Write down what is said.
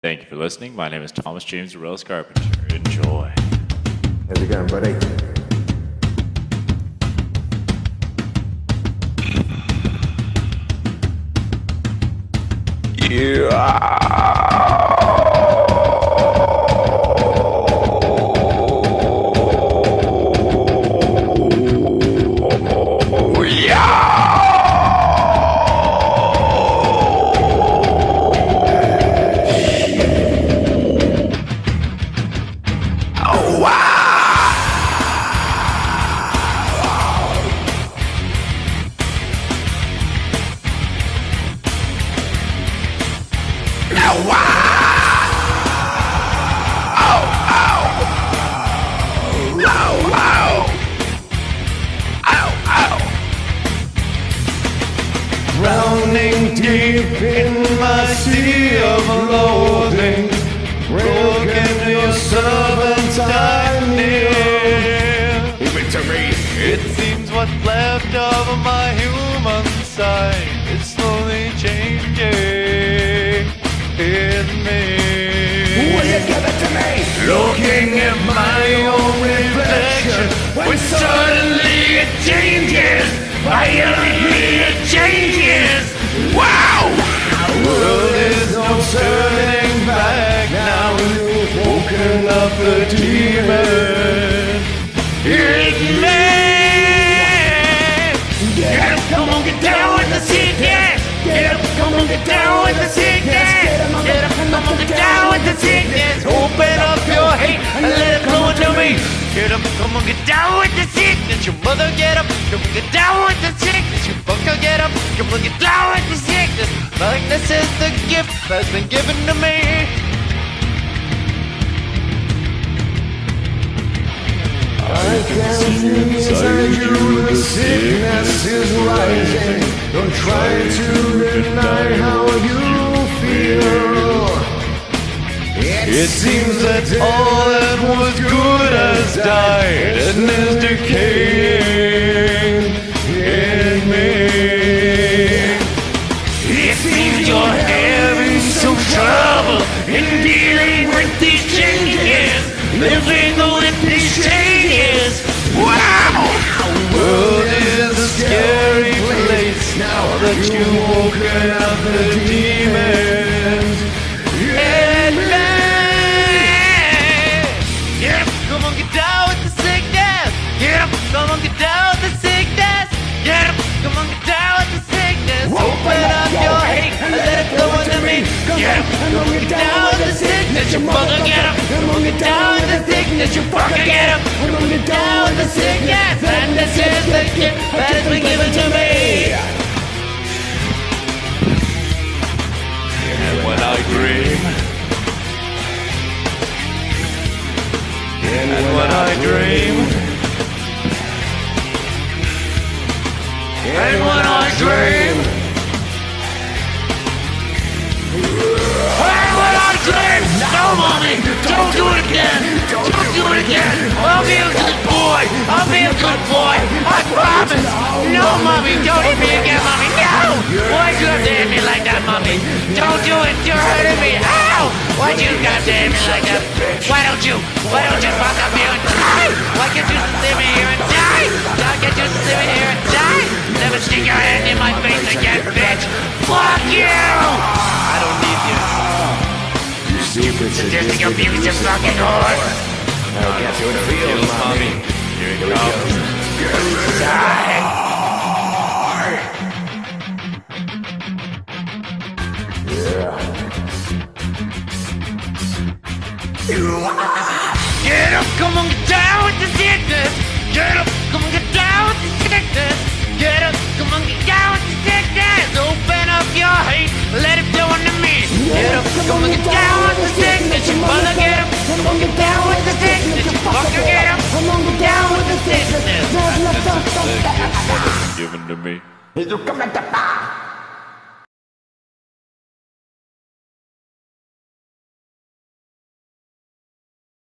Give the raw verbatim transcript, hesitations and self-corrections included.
Thank you for listening. My name is Thomas James Arelis Carpenter. Enjoy. How's it going, buddy? Drowning deep in my sea of loathing, broken your servant I kneel. Victory! It seems what's left of my human side is slowly changing in me. Will you give it to me? Looking at my own reflection, when suddenly it changes, violently it changes. Wow! Well, there's no turning back now. You've woken up the demon in me. Get up, come on, get down with the sickness. Get up, come on, get down with the sickness. Get up, come on, get down with the sickness. Open up your hate and let it flow into me. Get up, come on, get down with the sickness. Your mother, get up, come on, get down with the sickness. Your bunker, get up, come on, get down with the sickness. Like this is the gift that's been given to me. I can feel inside you the sickness is rising. Don't try to deny how you feel. It seems that all that was good has died and is decaying in me. It seems you're having some trouble in dealing with these changes, living with these changes. Wow! The world is a scary place now that you've woken up the demons in me. Get up, come on, get down with the sickness. Get up, come on, get down with the sickness. Get up, come on, get down with the sickness. Open up your hate and let it flow into me. Get up, come on, get down with the sickness. You mother, get up, come on, get down with the sickness. You fucker, get up, come on, get down with the sickness. And this is the gift that has been given to me. And when I dream, and when I dream, and when I dream, and when I dream, no, mommy, don't do it again, don't do it again. I'll be a good boy, I'll be a good boy, I promise. No, mommy, don't hit me again, mommy, no. Why'd you have to hit me like that, mommy? Don't do it, you're hurting me. Ow! Why'd you have to hit me like that? Why don't you, why don't you fuck up here and die? Why can't you sit me here and die? Why can't you sit me here and die? Never stick your hand in my face again, bitch. Fuck you! I don't need you. You stupid, Sadistic, abusive fucking whore. I'll get you in the field, mommy. Here it comes. Die. Get up, come on, get down with the sickness. Get up, come on, get down with the sickness. Get up, come on, get down with the sickness. Open up your hate, let it flow into me. Get up, come on, get down with the sickness. You mother, get up, come on, get down with the sickness. You fucker, get up, come on, get down with the sickness. This is the gift that has been given to me. Is you coming to